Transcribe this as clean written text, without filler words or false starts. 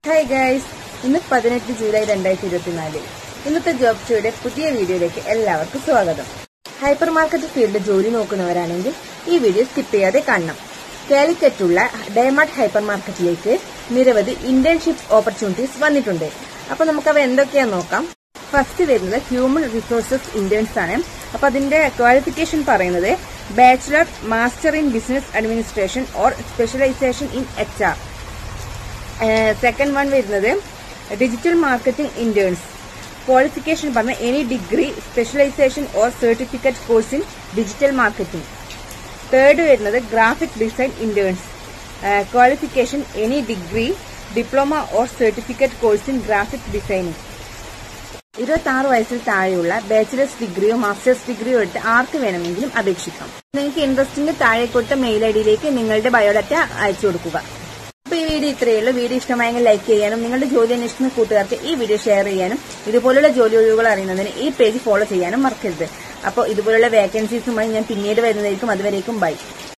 Hi guys, ഇന്ന് 18 July 2024. ഇന്നത്തെ job ഷോയുടെ പുതിയ വീഡിയോയിലേക്ക് എല്ലാവർക്കും സ്വാഗതം. ഹൈപ്പർ മാർക്കറ്റ് ഫീൽഡിൽ ജോലി നോക്കുന്നവരാണെങ്കിൽ ഈ വീഡിയോ സ്കിപ്പ് ചെയ്യാതെ കാണണം. കാലിക്കറ്റുള്ള ഡയമണ്ട് ഹൈപ്പർ മാർക്കറ്റിലേക്ക് നിരവധി ഇന്റേൺഷിപ്പ് ഓപ്പർച്യൂണിറ്റീസ് വന്നിട്ടുണ്ട്. അപ്പൊ നമുക്കവ എന്തൊക്കെയാന്ന് നോക്കാം. ഫസ്റ്റ് വരുന്നത് ഹ്യൂമൻ റിസോഴ്സസ് ഇന്റേൺസ് ആണ്. അപ്പൊ അതിന്റെ ക്വാളിഫിക്കേഷൻ പറയുന്നത് bachelor, master in business administration or specialization in HR. Second one വരുന്നത് ഡിജിറ്റൽ മാർക്കറ്റിംഗ് ഇന്റേൺസ്. ക്വാളിഫിക്കേഷൻ പറഞ്ഞ any degree, specialization or certificate course in digital marketing. Third വരുന്നത് graphic design interns. Qualification any degree, diploma or certificate course in graphic designing. 26 വയസ്സിൽ താഴെയുള്ള bachelors ഡിഗ്രിയോ masters ഡിഗ്രിയോ എടുത്ത് ആർക്ക് വേണമെങ്കിലും അപേക്ഷിക്കാം. നിങ്ങൾക്ക് interesting താഴെ കൊടുത്ത മെയിൽ ID നിങ്ങളുടെ ബയോഡാറ്റ അയച്ചു കൊടുക്കുക. അപ്പൊ ഈ വീഡിയോ ഇത്രയേ ഉള്ളൂ. വീഡിയോ ഇഷ്ടമായെങ്കിൽ ലൈക്ക് ചെയ്യാനും നിങ്ങളുടെ ജോലി അന്വേഷിക്കുന്ന കൂട്ടുകാർക്ക് ഈ വീഡിയോ ഷെയർ ചെയ്യാനും ഇതുപോലുള്ള ജോലി ഒഴിവുകൾ അറിയുന്നതിന് ഈ പേജ് ഫോളോ ചെയ്യാനും മറക്കരുത്. അപ്പോൾ ഇതുപോലുള്ള വേക്കൻസീസുമായി ഞാൻ പിന്നീട് വരുന്നതായിരിക്കും. അതുവരേക്കും ബൈ.